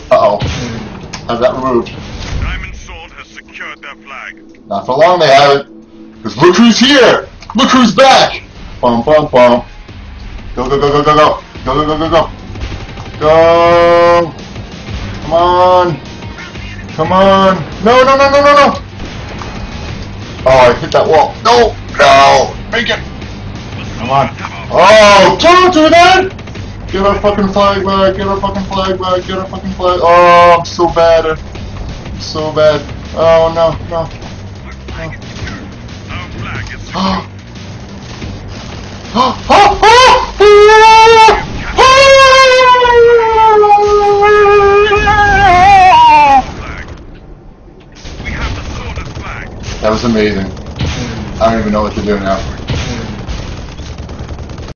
Uh-oh. Have that removed. Diamond Sword has secured their flag. Not for long they haven't. Because look who's here! Look who's back! Bum bum bum. Go go go go go go. Go go go go go. Go! Come on! Come on! No no no no no no! Oh, I hit that wall. No! No! Make it! Come on. Oh! Don't do that! Get our fucking flag back! Get our fucking flag back! Get our fucking flag! Oh, I'm so bad. I'm so bad. Oh no, no. Oh. Oh, oh, oh, That was amazing. I don't even know what to do now.